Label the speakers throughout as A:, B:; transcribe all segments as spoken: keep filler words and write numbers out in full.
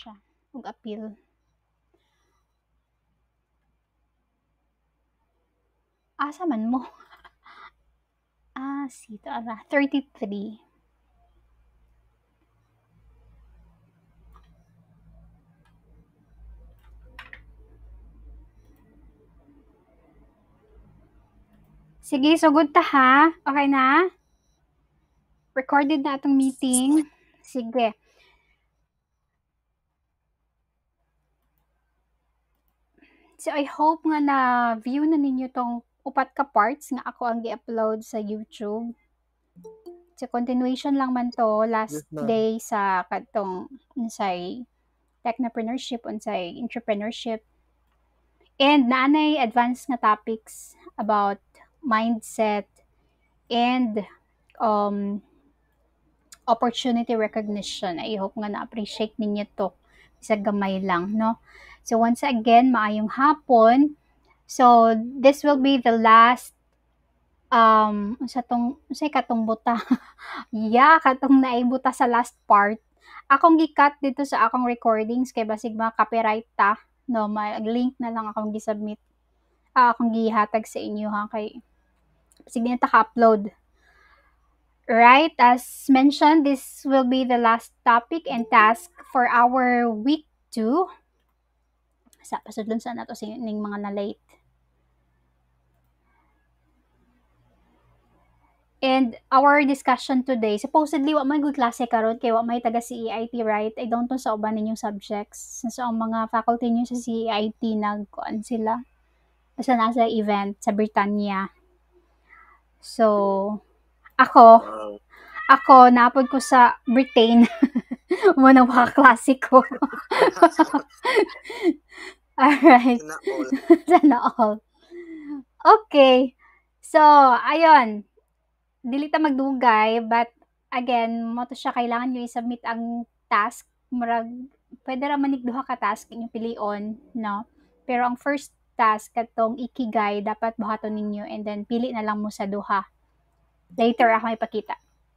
A: siya ug appeal. Asa man mo? Ah, sito ara thirty-three. Sige, sugod ta ha. Okay na? Recorded na atong meeting. Sige. So I hope nga na view na ninyo tong upat ka parts nga ako ang gi-upload sa YouTube. So continuation lang man to last
B: Yes, ma'am.
A: day sa kadtong unsay technopreneurship, unsay entrepreneurship. And naanay advanced nga topics about mindset and um opportunity recognition. I hope nga na-appreciate ninyo to sa gamay lang, no? So once again, maayong hapon. So this will be the last um sa tong unsay katong buta. Yeah, katong naibuta sa last part. Akong gi-cut dito sa akong recordings kay basig mga copyright ta, no? Mag-link na lang akong gi-submit. Ah, akong gihatag sa inyo ha kay basig na ta ka-upload. Right, as mentioned, this will be the last topic and task for our week two. Sa pasudlon sa nato sa ning mga na late. And our discussion today, supposedly wa may good klase karon kay wa may taga C I T, right? I don't know sa uban ninyong subjects. So ang mga faculty niyo sa C I T nagkuan sila. Basta nasa event sa Britannia. So ako,
B: Wow.
A: ako naapod ko sa Britain. Mo nang mga klase ko. Alright.
B: Sana all.
A: Sana all. Okay. So, ayun. Dili ta magdugay, but again, mo to siya kailangan nyo i-submit ang task. Murag, pwede ra manig duha ka task inyong pilion, no? Pero ang first task katong ikigai dapat buhaton ninyo and then pili na lang mo sa duha. Later ako ipakita.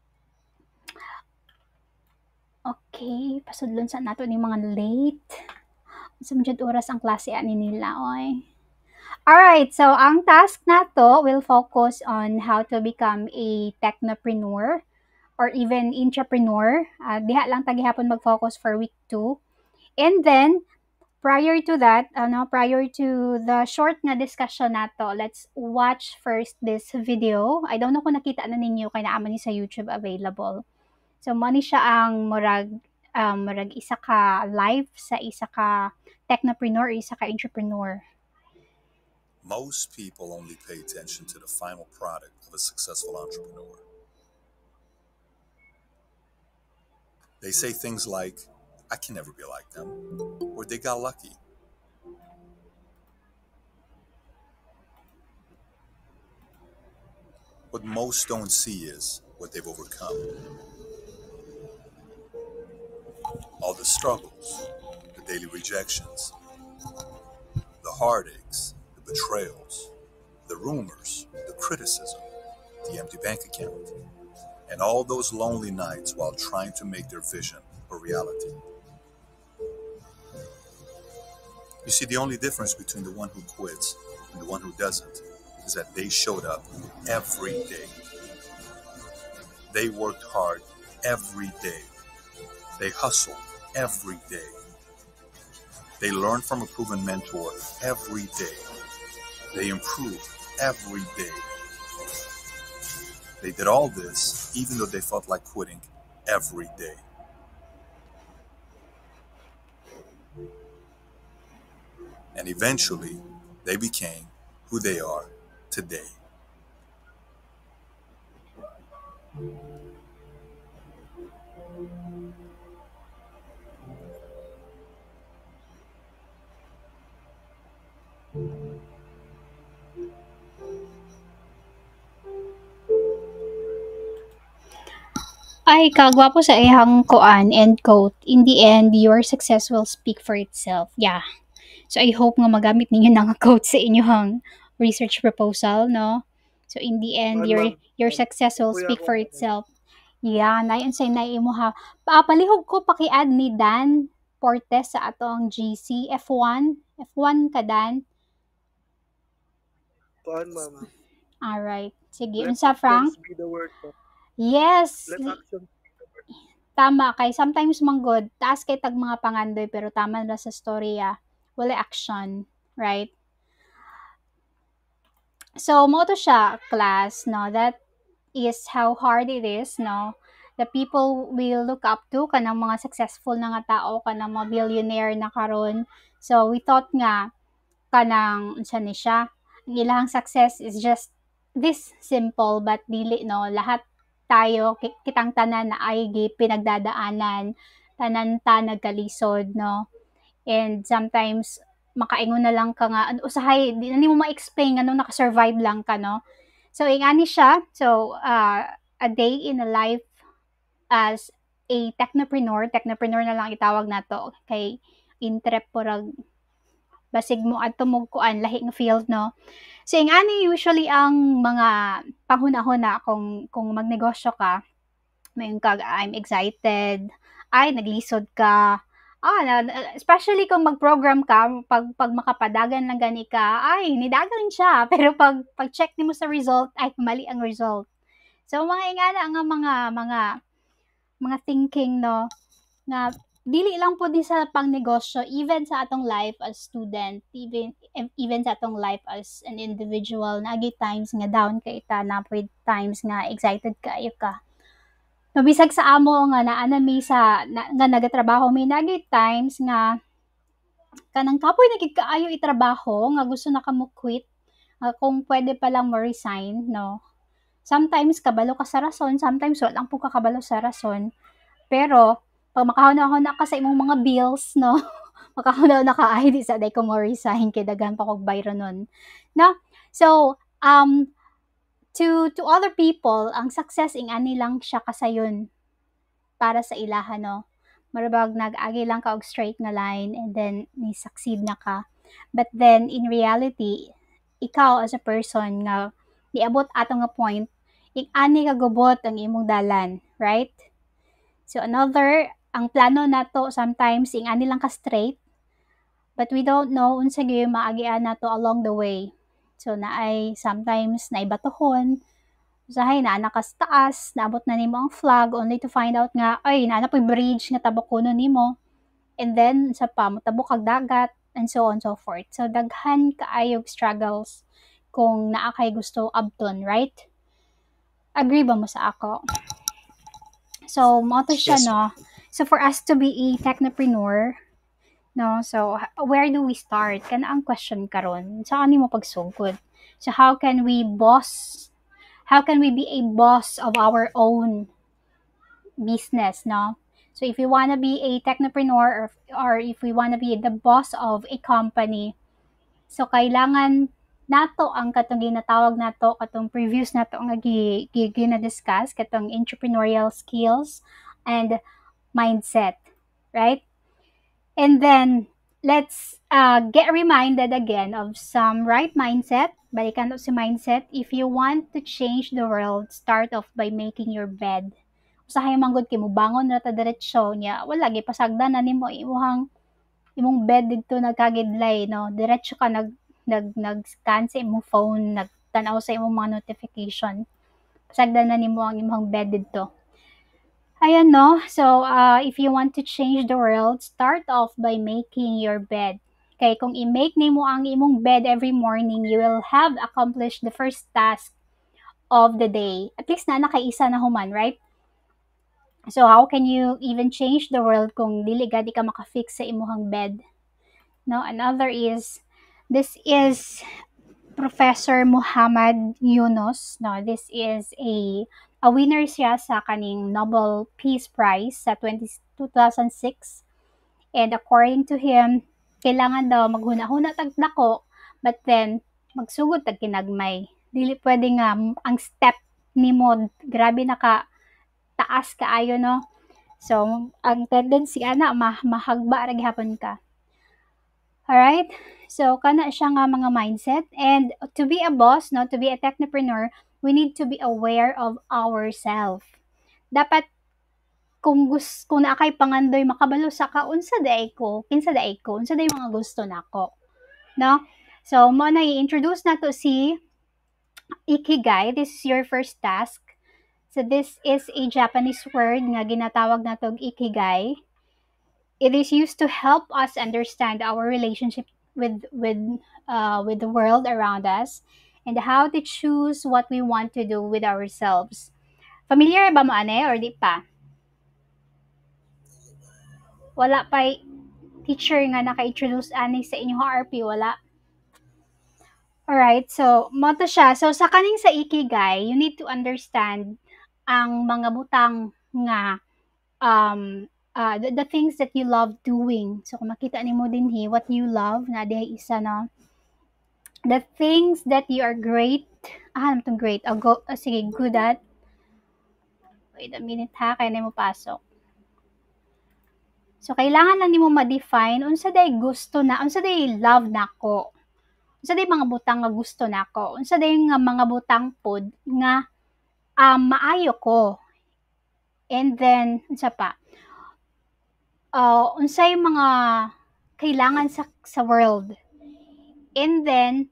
A: Okay, pasudlon sa nato ni mga late. Sa medyo oras ang klase ani nila, oy. Alright, so ang task nato will focus on how to become a technopreneur or even entrepreneur. Uh, diha lang tagihapon mag-focus for week two. And then, prior to that, ano, prior to the short nga discussion nato, let's watch first this video. I don't know kung nakita na ninyo kay naaman ni sa YouTube available. So, mo ni siya ang murag um, murag isa ka live sa isa ka technopreneur, isa ka entrepreneur.
C: Most people only pay attention to the final product of a successful entrepreneur. They say things like, I can never be like them, or they got lucky. What most don't see is what they've overcome. All the struggles, the daily rejections, the heartaches, the betrayals, the rumors, the criticism, the empty bank account, and all those lonely nights while trying to make their vision a reality. You see, the only difference between the one who quits and the one who doesn't is that they showed up every day. They worked hard every day. They hustled every day. They learned from a proven mentor every day. They improved every day. They did all this even though they felt like quitting every day. And eventually, they became who they are today.
A: Ay, kagwapo sa ihang koan and quote, in the end, your success will speak for itself. Yeah. So, I hope nga magamit ninyo na nga quote sa inyong research proposal, no? So, in the end,
B: Man,
A: your
B: ma'am.
A: your success will
B: Kuya
A: speak
B: ko.
A: for itself. Yeah, nayon say na imo ha. Pa palihog ko paki-add ni Dan porte sa atong G C F one. F one kadan.
B: Kuan ma, ma'am.
A: Alright. Sige,
B: Let
A: unsa Frank?
B: actions be the word, ma'am.
A: Yes,
B: Let action be the word.
A: tama kay sometimes manggod taas kay tag mga pangandoy pero tama na sa storya. Wala action, right? So mo to siya class no that is how hard it is no the people will look up to kanang mga successful na nga tao kanang mga billionaire na karon. So we thought nga kanang unsa ni siya ang ilang success is just this simple but dili no lahat tayo ki- kitang tanan na ay gi pinagdadaanan tanan ta nagkalisod no and sometimes makaingon na lang ka nga ano usahay di na nimo ma-explain ano naka-survive lang ka no so ingani siya so uh, a day in a life as a technopreneur technopreneur na lang itawag nato kay entrepreneur basig mo adto mo kuan lahi nga field no so ingani usually ang mga panghuna-huna kung kung magnegosyo ka mayon kag I'm excited ay naglisod ka ah na, na- especially kung mag-program ka pag pag makapadagan lang gani ka ay nidagan siya pero pag pag check nimo sa result ay mali ang result so mga ingana nga mga mga mga thinking no nga dili lang po di sa pangnegosyo even sa atong life as student even even sa atong life as an individual nagi times nga down kay ta na po times nga excited kayo ka no bisag sa amo nga naa na mi sa na, nga nagatrabaho mi nagi times nga kanang kapoy na gid kaayo itrabaho nga gusto na ka mo quit nga kung pwede pa lang mo resign no sometimes kabalo ka sa rason sometimes wala lang po ka kabalo sa rason pero, pag makahuna-huna ka sa imong mga bills, no? makahuna-huna ka, ay, di sa day ko mo resign, kay daghan pa kog bayro nun. No? So, um, to, to other people, ang success, ing ani lang siya kasayon para sa ilaha, no? Marabag nag-agi lang ka og straight na line and then ni succeed na ka. But then, in reality, ikaw as a person nga, niabot ato nga point, ing ani kagubot ang imong dalan, right? So another, ang plano nato sometimes ing ani lang ka straight, but we don't know unsa gyud maagian nato along the way. So naay sometimes naibatohon, usahay na anak ka sa taas, naabot na nimo ang flag only to find out nga ay naa na po'y bridge nga tabokonon nimo. And then sa pa motabok kag dagat and so on and so forth. So daghan kaayog struggles kung naa kay gusto abton, right? Agree ba mo sa ako? So, mo to siya,
C: Yes, sir.
A: no? So, for us to be a technopreneur, no? So, h- where do we start? Kana ang question karon. Saan mo pagsugod? So, how can we boss? How can we be a boss of our own business, no? So, if we want to be a technopreneur or, or if we want to be the boss of a company, so kailangan nato ang katong ginatawag nato katong previous nato nga gi, gi, gina-discuss katong entrepreneurial skills and mindset, right? And then let's uh, get reminded again of some right mindset. Balikan to si mindset. If you want to change the world, start off by making your bed. Usahay manggod kay mo bangon ra ta diretsyo niya. Wala gi pasagdan na nimo imuhang imong bed didto nagkagidlay no. Diretso ka nag nag nag-scan sa imong phone, nagtanaw sa imong mga notification. Pasagdan na nimo ang imong bed didto. Ayan, no? So, uh, if you want to change the world, start off by making your bed. Kay kung i-make nimo ang imong bed every morning, you will have accomplished the first task of the day. At least na nakaisa na human, right? So, how can you even change the world kung dili gadi ka makafix sa imong bed? No, another is, this is Professor Muhammad Yunus. No, this is a a winner siya sa kaning Nobel Peace Prize sa twenty, two thousand six. And according to him, kailangan daw maghuna-huna tag dako, but then magsugod tag kinagmay. Dili pwede nga m- ang step nimo grabe naka taas kaayo no. So ang tendency ana ma mahagba ra gihapon ka. Alright? So, kana siya nga mga mindset. And to be a boss, no, to be a technopreneur, we need to be aware of ourselves. Dapat kung gus kung naa kay pangandoy makabalo sa ka unsa day ko, kinsa day ko, unsa day mga gusto nako, no? So mo na i-introduce nato si ikigai. This is your first task. So this is a Japanese word nga ginatawag natog ikigai. It is used to help us understand our relationship with with uh, with the world around us and how to choose what we want to do with ourselves. Familiar ba mo ane or di pa? Wala pa teacher nga naka-introduce ani sa inyong R P, wala? Alright, so mo to siya. So sa kaning sa ikigai, you need to understand ang mga butang nga um uh, the, the things that you love doing. So kung makita nimo dinhi what you love na dihay isa na the things that you are great, ah, ano tong great, oh, go, ah, sige, good at, wait a minute ha, kaya na mo pasok. So, kailangan lang nimo ma-define, unsa day gusto na, unsa day love nako, unsa day mga butang nga gusto nako, unsa day nga mga butang pod nga um, maayo ko, and then, unsa pa, uh, unsay mga kailangan sa, sa world, and then,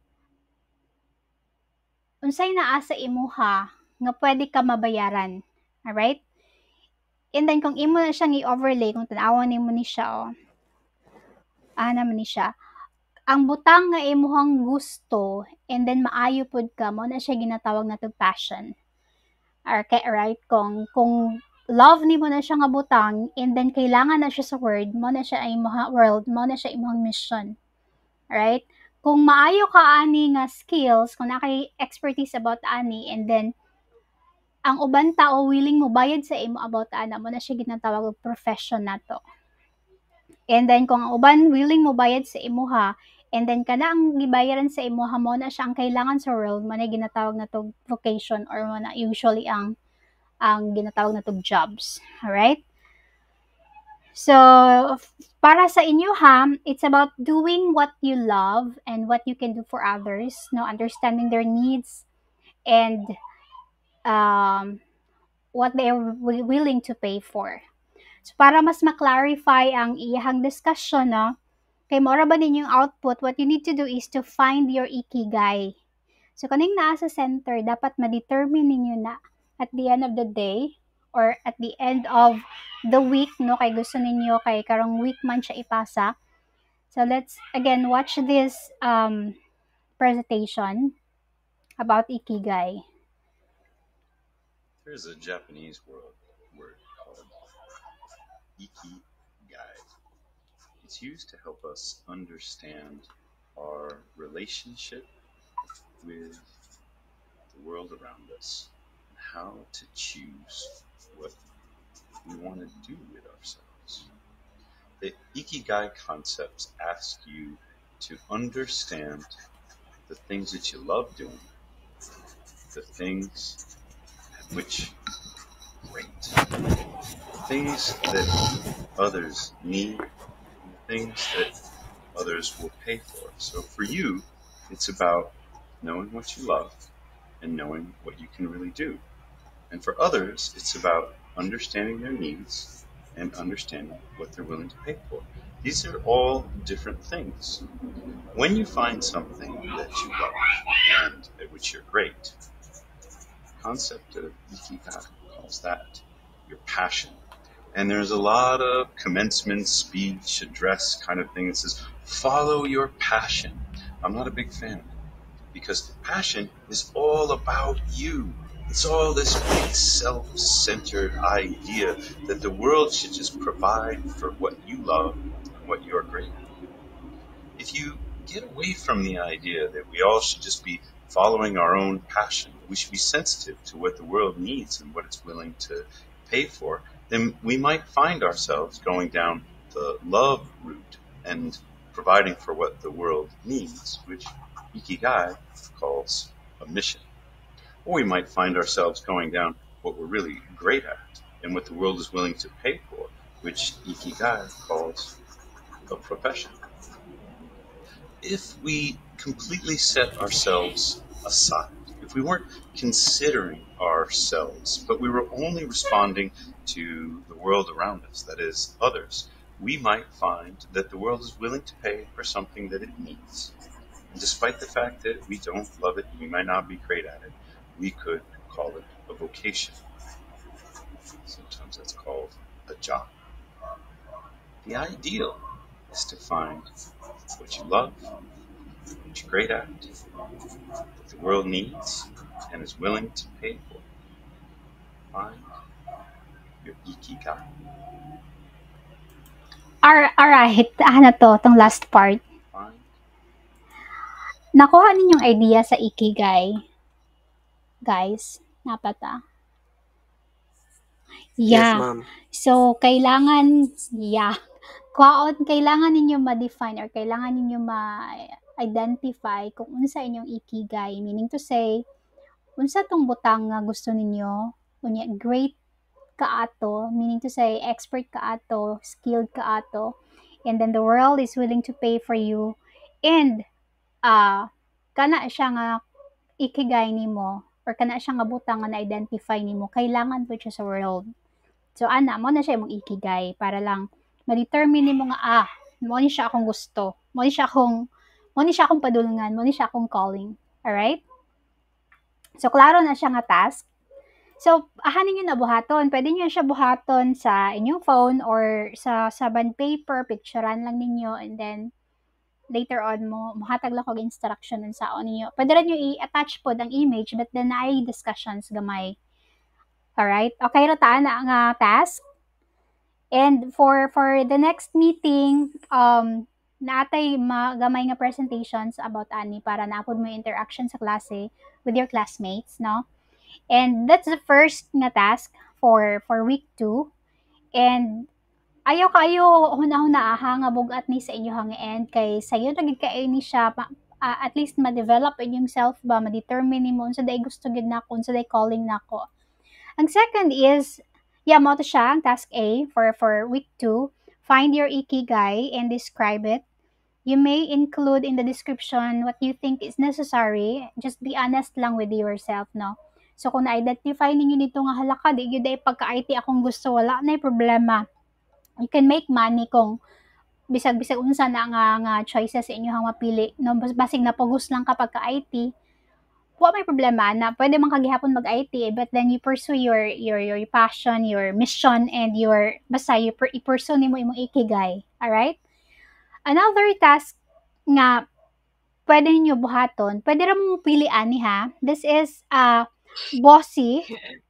A: unsay naa sa imuha nga pwede ka mabayaran. Alright? And then, kung imo na siyang i-overlay, kung tanawan nimo ni siya, oh, ah, naman ni siya, ang butang nga imuhang gusto, and then maayo pod ka, mo na siya ginatawag na to passion. Okay, right? Kung, kung love nimo na siya nga butang, and then kailangan na siya sa word, mo na siya ay imuha world, mo na siya imuhang mission. Right? Kung maayo ka ani nga skills, kung nakay expertise about ani, and then ang uban tao willing mo bayad sa imo about ana, mo na siya ginatawag og profession nato. And then kung ang uban willing mo bayad sa imuha, and then kana ang gibayaran sa imuha, mo na siya ang kailangan sa world, mo na ginatawag na to vocation, or mo na usually ang ang ginatawag na to jobs. Alright? So, para sa inyo ha, it's about doing what you love and what you can do for others, no, understanding their needs and um, what they are wi- willing to pay for. So, para mas ma-clarify ang iyahang discussion, no, kay mora ba ninyong output, what you need to do is to find your ikigai. So, kaning naa sa center, dapat ma-determine ninyo na at the end of the day or at the end of the week, no, kay gusto ninyo, kay karong week man siya ipasa. So, let's again watch this um, presentation about ikigai.
D: There's a Japanese word, word called ikigai. It's used to help us understand our relationship with the world around us and how to choose what we want to do with ourselves. The ikigai concepts ask you to understand the things that you love doing, the things which rate, things that others need, and things that others will pay for. So for you, it's about knowing what you love and knowing what you can really do. And for others, it's about understanding their needs and understanding what they're willing to pay for. These are all different things. When you find something that you love and at which you're great, the concept of ikigai calls that your passion. And there's a lot of commencement speech, address kind of thing that says, follow your passion. I'm not a big fan of it because passion is all about you. It's all this big self-centered idea that the world should just provide for what you love and what you're great at. If you get away from the idea that we all should just be following our own passion, we should be sensitive to what the world needs and what it's willing to pay for, then we might find ourselves going down the love route and providing for what the world needs, which ikigai calls a mission. Or we might find ourselves going down what we're really great at and what the world is willing to pay for, which ikigai calls a profession. If we completely set ourselves aside, if we weren't considering ourselves, but we were only responding to the world around us, that is, others, we might find that the world is willing to pay for something that it needs. And despite the fact that we don't love it, we might not be great at it, we could call it a vocation. Sometimes that's called a job. The ideal is to find what you love, what you're great at, what the world needs and is willing to pay for. Find your ikigai.
A: Ar alright, ano 'to, 'tong last part.
D: Find
A: Nakuha ninyong idea sa ikigai, guys? Dapat, ah.
B: Yes,
A: Yeah.
B: ma'am.
A: So, kailangan yeah, kwaon kailangan ninyo ma-define or kailangan ninyo ma-identify kung unsa inyong ikigai. Meaning to say, unsa 'tong butang nga gusto ninyo, unya great kaato, meaning to say expert kaato, skilled kaato, and then the world is willing to pay for you, and ah kana siya nga ikigai nimo or kana siya nga butang nga na-identify nimo, kailangan po siya sa world. So ana mo na siya imong ikigai para lang ma-determine nimo nga ah mo ni siya akong gusto, mo ni siya akong mo ni siya akong padulngan, mo ni siya akong calling. Alright? So klaro na siya nga task. So, ahanin niyo na buhaton. Pwede niyo siya buhaton sa inyong phone or sa sa bond paper, picturean lang ninyo, and then later on mo mohatag lang kog instruction nun saon ninyo. Pwede rin niyo i-attach pod ang image but then ay discussions gamay. Alright? Okay ra ta na nga task. And for for the next meeting, um naatay magamay nga presentations about ani para naapod mo yung interaction sa klase with your classmates, no? And that's the first nga task for for week two. And ayaw kayo hunahuna aha nga bugat ni sa inyo hang end kay sayo na gid kay ni siya pa, uh, at least ma-develop inyong self ba, ma-determine nimo unsa day gusto gid nako, unsa day calling nako. Ang second is yeah, mo to siya ang task A for for week two. Find your ikigai and describe it. You may include in the description what you think is necessary. Just be honest lang with yourself, no? So, kung na-identify ninyo nito nga halaka, di yun ay pagka-I T akong gusto, wala na problema. You can make money kung bisag-bisag unsa na nga, nga choices sa inyo hang mapili. No? Basig na pagus lang kapag ka-I T, wa may problema na pwede man kagihapon mag-I T, but then you pursue your, your, your passion, your mission, and your, basta, you per, i-pursue nimo imong ikigai. Alright? Another task nga pwede ninyo buhaton, pwede ra mo pili ani ha. This is uh, bossy.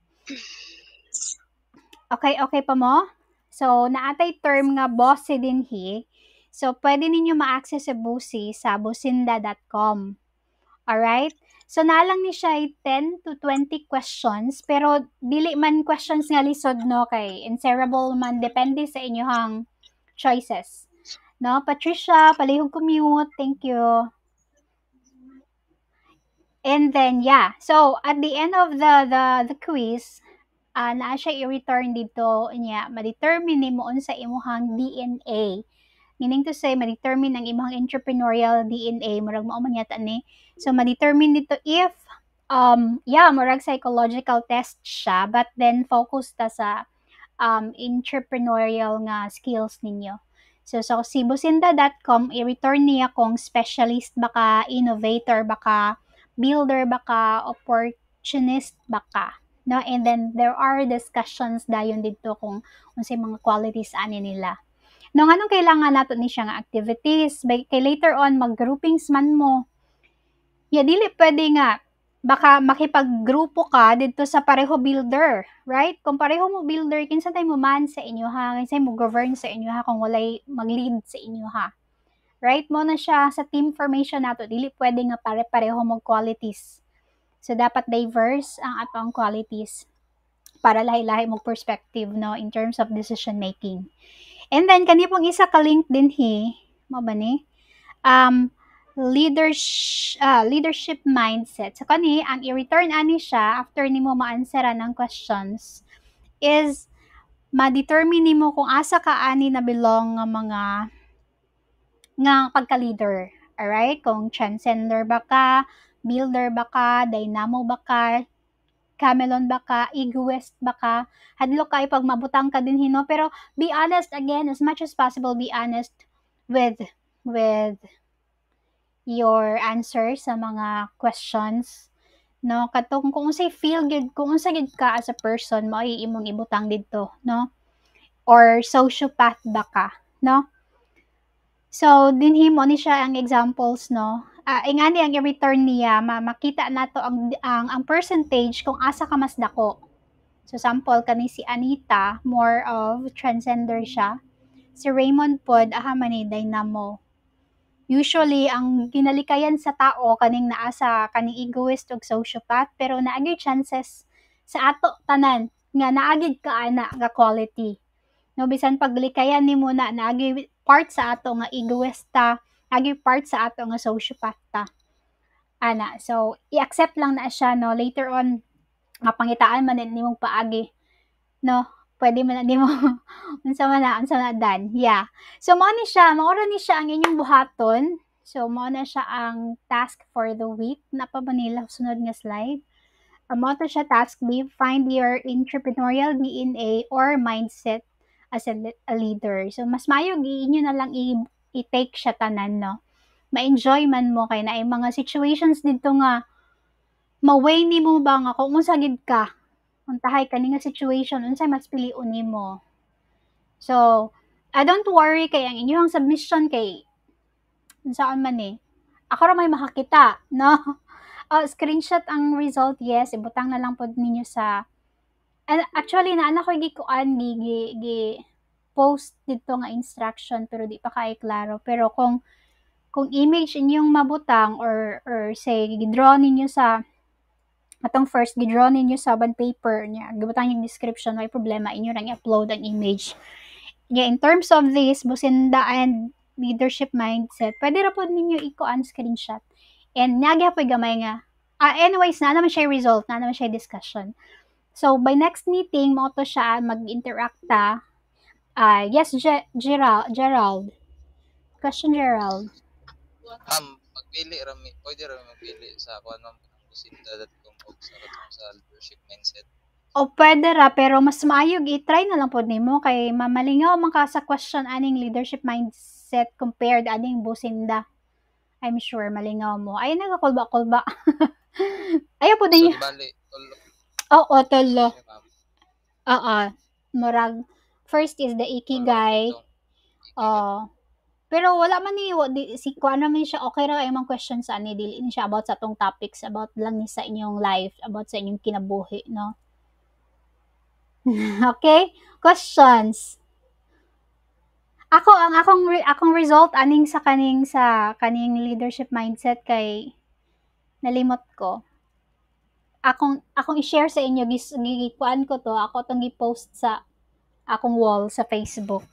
A: Okay, okay pa mo? So, naatay term nga bossy din hi. So, pwede ninyo ma-access sa bossy sa businda dot com. Alright? So, nalang ni siya ay ten to twenty questions, pero dili man questions nga lisod, no, kay answerable man, depende sa inyohang choices. No, Patricia, palihog commute, thank you. And then, yeah. So, at the end of the the, the quiz, uh, naa siya i-return dito niya, ma-determine nimo unsa imuhang D N A. Meaning to say, ma-determine ang imong entrepreneurial D N A, murag mao man yata ni. So, ma-determine dito if, um, yeah, murag psychological test siya, but then focus ta sa um, entrepreneurial nga skills ninyo. So, sa so, sibusinda dot com, i-return niya kung specialist baka, innovator baka, builder baka, opportunist baka. No? And then, there are discussions dayon dito kung unsay mga qualities ani nila. No, anong kailangan nato ni siya nga activities? Kay later on, mag-groupings man mo. Ya, dili pwede nga baka makipaggrupo ka dito sa pareho builder, right? Kung pareho mo builder, kinsa tay mo man sa inyo ha, kinsa mo govern sa inyo ha, kung walay mag-lead sa inyo ha. Right? Mo na siya sa team formation nato, dili pwede nga pare-pareho mo qualities. So, dapat diverse ang atong qualities para lahi-lahi mo perspective, no, in terms of decision making. And then, kani pong isa ka link din hi, mo ba ni? Um, leadership uh, leadership mindset. So kani ang i-return ani siya after nimo ma-answeran ng questions is ma-determine nimo kung asa ka ani na belong nga mga nga pagka-leader. Alright? Kung transcender ba ka, builder ba ka, dynamo ba ka, camelon ba ka, egoist ba ka, hadlok kay pag mabutang ka din hino, pero be honest again, as much as possible, be honest with with your answer sa mga questions, no? Katong kung unsay feel good, kung unsa gid ka as a person, mao imong ibutang didto, no? Or sociopath ba ka, no? So dinhi mo ni siya ang examples, no? Ah, ingani ang i-return niya, ma makita nato ang ang ang percentage kung asa ka mas dako. So sample kani si Anita, more of transgender siya. Si Raymond pod aha man ni dynamo. Usually ang ginalikayan sa tao kaning naa sa kaning egoist ug sociopath, pero naagay chances sa ato tanan nga naagid ka ana nga quality. No, bisan paglikayan nimo na naagay part sa ato nga egoist ta, naagay part sa ato nga sociopath ta. Ana, so i-accept lang na siya, no, later on mapangitaan man nimong paagi, no, pwede man na nimo unsa man na unsa na dan, yeah. So mao ni siya, mao ra ni siya ang inyong buhaton. So mao na siya ang task for the week. Napa ba nila sunod nga slide? Amo to siya task B, find your entrepreneurial D N A or mindset as a, le- a leader. So mas mayo gi inyo na lang i- i-take siya tanan, no. Ma-enjoy man mo kay naay mga situations dito nga ma-way nimo ba nga kung unsa gid ka. Untahay kani nga situation unsay mas piliun nimo. So, I don't worry kay ang inyong submission kay unsaan man eh. Ako ra may makakita, no? Oh, screenshot ang result, yes. Ibutang na lang pod ninyo sa and actually na anak ko gikuan gi gi, gi post dito nga instruction pero di pa kay klaro. Pero kung kung image inyong mabutang or or say gi-draw ninyo sa atong first gi-draw ninyo sa bond paper niya, gibutang yung description, may problema inyo lang i-upload ang image. Yeah, in terms of this, businda and leadership mindset, pwede ra po ninyo iko-an screenshot. And nagya po gamay nga. Ah, anyways, na naman siya result, na naman siya discussion. So, by next meeting, mo to siya mag-interact ta. Ah, yes, Ge- Gerald, Gerald. Question, Gerald.
B: Ma'am, magpili rami, pwede rami magpili sa kuan ma'am kanang businda dot com og sa katong sa leadership mindset.
A: O pwede ra, pero mas maayog i-try na lang po nimo kay mamalingaw man ka sa question aning leadership mindset compared aning businda. I'm sure malingaw mo. Ay nagakulba-kulba. Ayaw po
B: So
A: ninyo.
B: di bali tulo.
A: Oo, tolo.
B: Okay, ma'am.
A: Oo. Murag first is the ikigai.
B: Follow up itong ikigai.
A: Oh. Pero wala man ni wa- di, si kuan naman siya okay ra ay mga questions sa ani dili ni siya about sa atong topics about lang ni sa inyong life, about sa inyong kinabuhi, no? Okay? Questions. Ako ang akong re- akong result aning sa kaning sa kaning leadership mindset kay nalimot ko. Akong akong i-share sa inyo gis gikuan ko to, ako tong gi-post sa akong wall sa Facebook.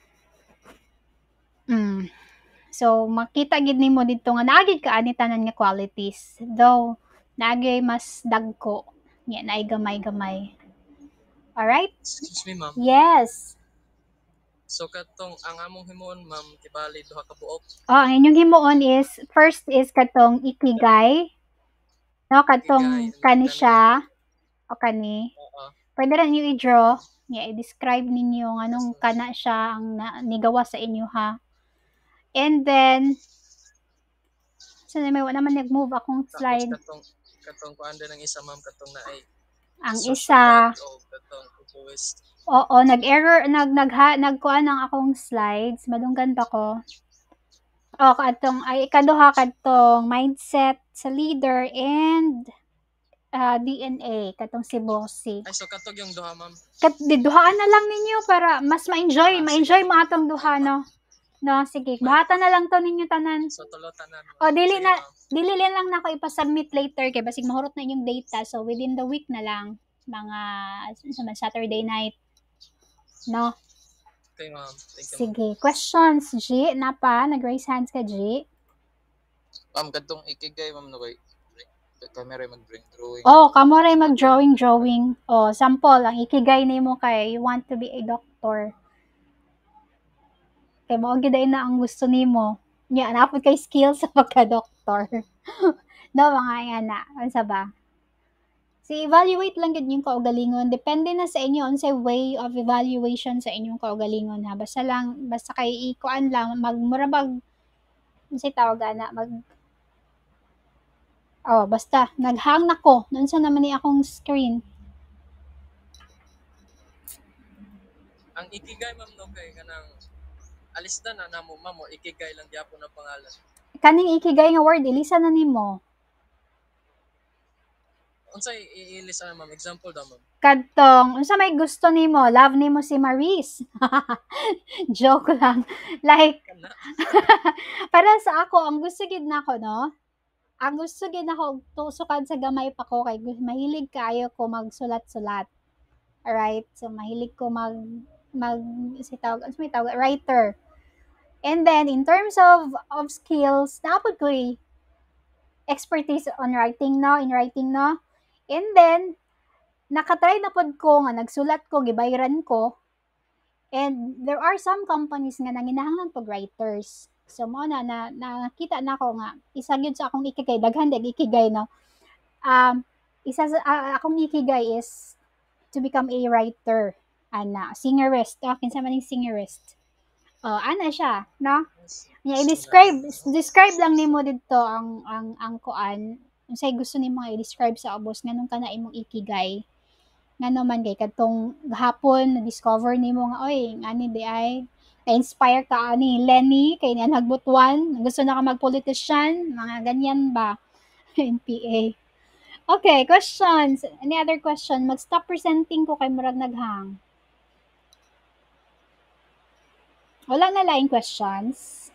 A: Mm. So makita gid nimo didto nga naagid ka ani tanan nga qualities. Though naagay mas dagko. Nya naay gamay-gamay. Alright?
B: Excuse me, ma'am.
A: Yes.
B: So katong ang among himuon ma'am kibali duha ka buok.
A: Oh, ang inyong himuon is first is katong ikigai. No, katong
B: Ikigai,
A: kani
B: kani.
A: siya o kani.
B: Oo.
A: Pwede rin yung i-draw. Yeah, i-describe ninyo ng anong
B: Yes, ma'am.
A: kana siya ang na, nigawa sa inyo ha. And then, so may wala naman nag-move akong
B: Tapos
A: slide.
B: katong katong kuan din ang isa ma'am katong naay
A: Ang
B: sociopath
A: isa,
B: o katong egoist.
A: oo, nag-error, nag, nagha, nagkuha ng akong slides. Madunggan pa ko. O, katong, ay, ikaduha katong mindset sa leader and uh, D N A, katong si Bossy.
B: Ay so katog yung duha ma'am.
A: Kat, diduhaan na lang ninyo para mas ma-enjoy,
B: Ah,
A: ma-enjoy
B: sige.
A: mo atong duha,
B: Ay,
A: no? No, sige. Bahata na lang to ninyo tanan.
B: So tulo tanan.
A: O, dili
B: Sige,
A: na,
B: ma'am.
A: dili lang na ako ipasubmit later kay basig mahurot na inyong data. So, within the week na lang. Mga, sa Saturday night. No?
B: Okay, ma'am. Thank you, ma'am.
A: Sige. Questions, G? Napa? Nag-raise hands ka, G?
B: Ma'am, katong ikigay ma'am no kay camera mag-bring drawing.
A: Oh, kamo ray mag-drawing, drawing. Oh, sample, ang ikigay nimo kay you want to be a doctor. Kay mao gid na ang gusto nimo. Nya napod kay skills sa pagka-doktor. No, mga ana, unsa ba? Si evaluate lang gid yung kaugalingon. Depende na sa inyo unsay way of evaluation sa inyong kaugalingon ha. Basta lang basta kay ikuan lang magmurabag unsay tawag ana mag oh basta naghang nako. Unsa naman ni akong screen?
E: Ang ikigai ma'am no kay kanang alisdan na namo ma'am mo ikigai lang gyapon ang pangalan.
A: Kaning ikigai nga word ilisa na nimo.
E: Unsay iilis na ma'am example daw ma'am.
A: Kadtong unsa may gusto nimo? Love nimo si Maris. Joke lang. Like
E: Kana.
A: para sa ako ang gusto gid nako no. Ang gusto gid nako tusukan sa gamay pa ko kay gus- mahilig kayo ko magsulat-sulat. Alright? So mahilig ko mag mag si tawag ano may tawag writer. And then in terms of of skills, naapod ko eh, expertise on writing no, in writing no. And then nakatry na pod ko nga nagsulat ko, gibayran ko. And there are some companies nga nanginahanglan pag writers. So mo na, na nakita na ko nga isa gyud sa akong ikigay daghan dag ikigay no. Um isa sa ah, akong ikigay is to become a writer. Ana, singerist. Oh, kinsa man ning singerist. Oh, ana siya, no? Nya i-describe describe lang nimo didto ang ang ang kuan. Unsay gusto nimo nga i-describe sa ubos nganong kana imong ikigay. Ngano man kay kadtong gahapon na-discover nimo nga oy ngani di ay na-inspire ka ani Lenny kay niya nagbutuan gusto na ka mag-politician mga ganyan ba N P A. Okay, questions. Any other question? Mag-stop presenting ko kay murag naghang. Wala na laing questions.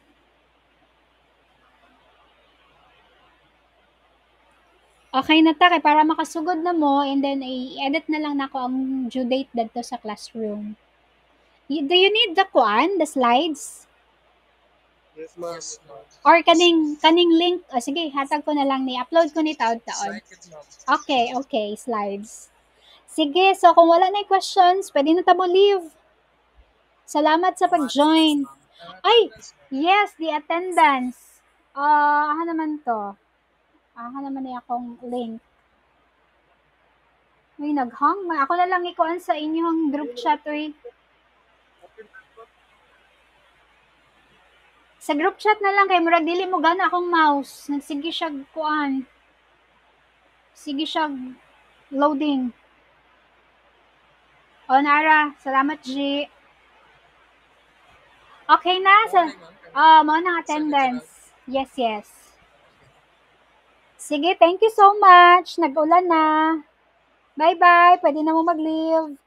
A: Okay na ta kay para makasugod na mo and then i-edit na lang nako ang due date dadto sa classroom. Y- Do you need the kuan, the slides?
E: Yes ma'am. Yes, ma'am.
A: Or kaning kaning link, oh, sige, hatag ko na lang ni upload ko ni taod-taod.
E: Slide it ma'am.
A: Okay, okay, slides. Sige, so kung wala na questions, pwede na tamo leave. Salamat sa pag-join.
E: Ang
A: Ay,
E: attendance, ma'am.
A: yes, the attendance. Ah, uh, naman to. Ah, naman ni akong link. May naghang. May ako na lang ikuan sa inyong group chat oy. Sa group chat na lang kay murag dili mo gana akong mouse. Nagsige siya kuan. Sige siya loading. O Nara, salamat G. Okay na sa
E: Okay, ma'am.
A: ah mo nang attendance. Yes, yes. Sige, thank you so much. Nag-ulan na. Bye-bye. Pwede na mo mag-leave.